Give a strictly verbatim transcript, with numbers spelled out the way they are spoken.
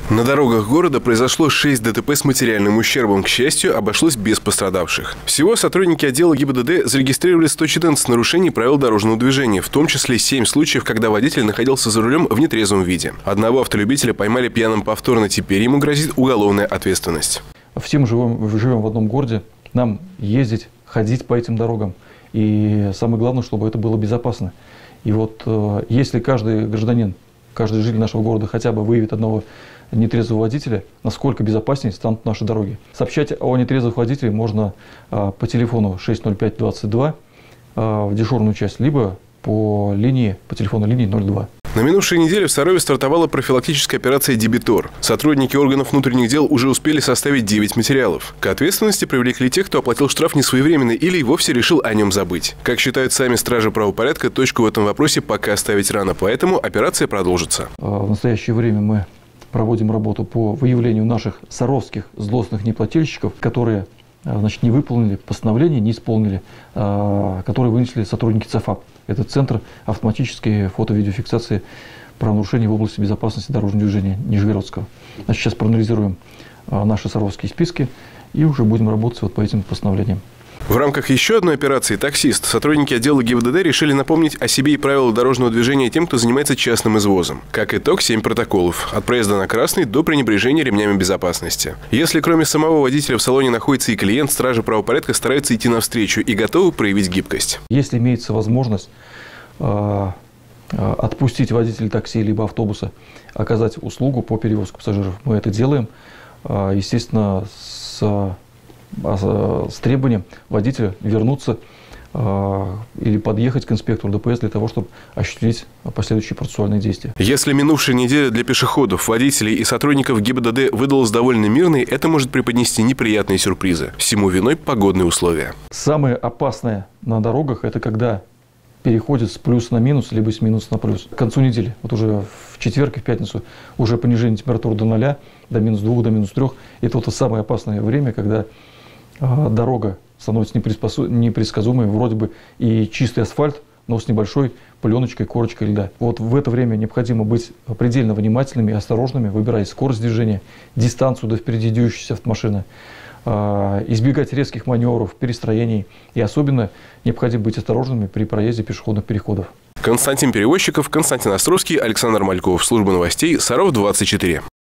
На дорогах города произошло шесть ДТП с материальным ущербом. К счастью, обошлось без пострадавших. Всего сотрудники отдела ГИБДД зарегистрировали сто четырнадцать нарушений правил дорожного движения, в том числе семь случаев, когда водитель находился за рулем в нетрезвом виде. Одного автолюбителя поймали пьяным повторно, теперь ему грозит уголовная ответственность. Все мы живем, живем в одном городе, нам ездить, ходить по этим дорогам. И самое главное, чтобы это было безопасно. И вот если каждый гражданин, каждый житель нашего города хотя бы выявит одного нетрезвого водителя, насколько безопаснее станут наши дороги. Сообщать о нетрезвых водителях можно а, по телефону шесть ноль пять двадцать два а, в дежурную часть, либо по линии, по телефону линии ноль два. На минувшей неделе в Сарове стартовала профилактическая операция «Дебитор». Сотрудники органов внутренних дел уже успели составить девять материалов. К ответственности привлекли тех, кто оплатил штраф несвоевременно или и вовсе решил о нем забыть. Как считают сами стражи правопорядка, точку в этом вопросе пока ставить рано, поэтому операция продолжится. В настоящее время мы проводим работу по выявлению наших саровских злостных неплательщиков, которые значит, не выполнили постановление, не исполнили, которые вынесли сотрудники ЦАФАП. Это Центр автоматической фото-видеофиксации правонарушений в области безопасности дорожного движения Нижегородского. Значит, сейчас проанализируем наши саровские списки и уже будем работать вот по этим постановлениям. В рамках еще одной операции «Таксист» сотрудники отдела ГИБДД решили напомнить о себе и правила дорожного движения тем, кто занимается частным извозом. Как итог, семь протоколов. От проезда на красный до пренебрежения ремнями безопасности. Если кроме самого водителя в салоне находится и клиент, стражи правопорядка стараются идти навстречу и готовы проявить гибкость. Если имеется возможность э, отпустить водителя такси либо автобуса, оказать услугу по перевозке пассажиров, мы это делаем, э, естественно, с... с требованием водителя вернуться э, или подъехать к инспектору ДПС для того, чтобы осуществить последующие процессуальные действия. Если минувшая неделя для пешеходов, водителей и сотрудников ГИБДД выдалась довольно мирной, это может преподнести неприятные сюрпризы. Всему виной погодные условия. Самое опасное на дорогах – это когда переходит с плюс на минус, либо с минус на плюс. К концу недели, вот уже в четверг и в пятницу, уже понижение температуры до ноля, до минус двух, до минус трех. Это вот самое опасное время, когда дорога становится непредсказуемой, вроде бы и чистый асфальт, но с небольшой пленочкой, корочкой льда. Вот в это время необходимо быть предельно внимательными и осторожными, выбирая скорость движения, дистанцию до впереди движущейся автомашины, избегать резких маневров, перестроений. И особенно необходимо быть осторожными при проезде пешеходных переходов. Константин Перевозчиков, Константин Островский, Александр Мальков. Служба новостей Саров двадцать четыре.